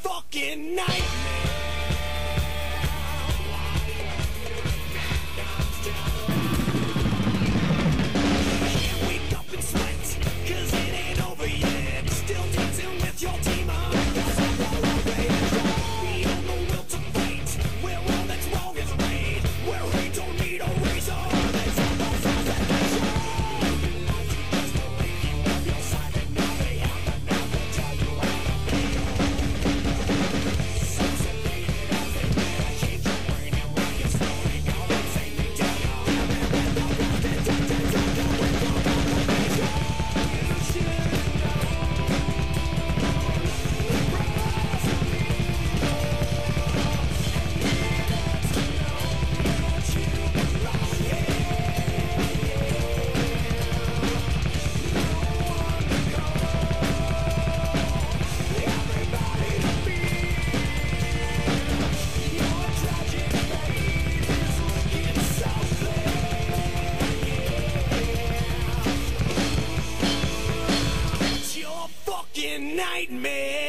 fucking nightmare. Can't wake up and sweat, 'cause it ain't over yet. Still dancing with your demon, 'cause I'm all over it. We own the will to fight, where all that's wrong is right, where we don't need a razor. That's all our salvation. Just to wake you up your side, and now they have the nerve to tell you how to feel. So sedated as they better change your brain and rock it slowly. Go insane, they tell you everywhere the rest is just to take away your motivation. You should know the price of evil, and needed to know that you belong here. No one to call, everybody to feel. Your tragic fate is looking so clear. It's your fucking nightmare.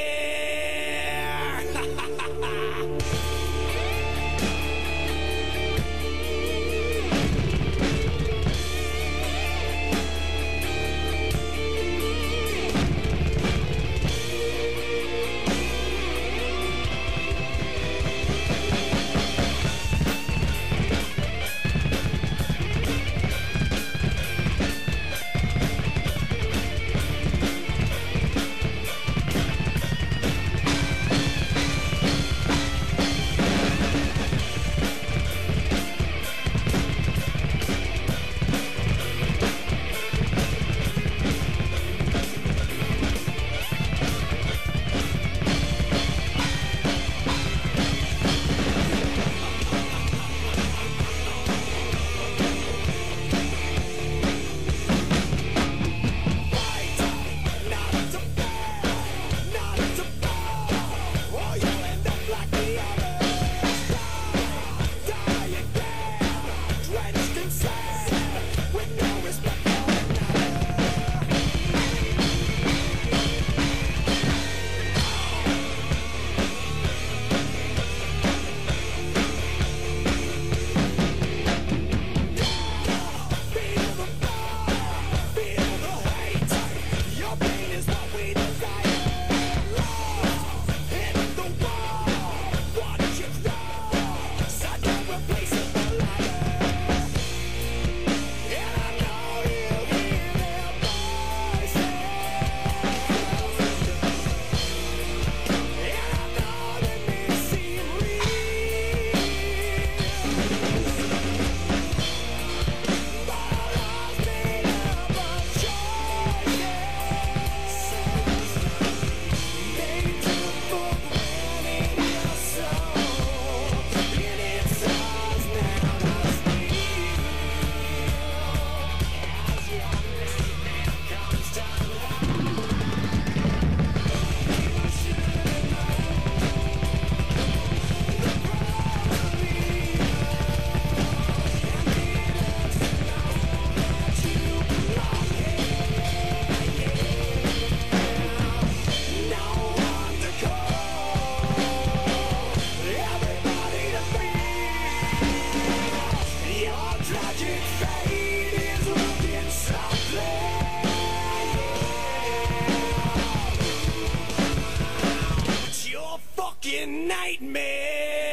Fucking nightmare.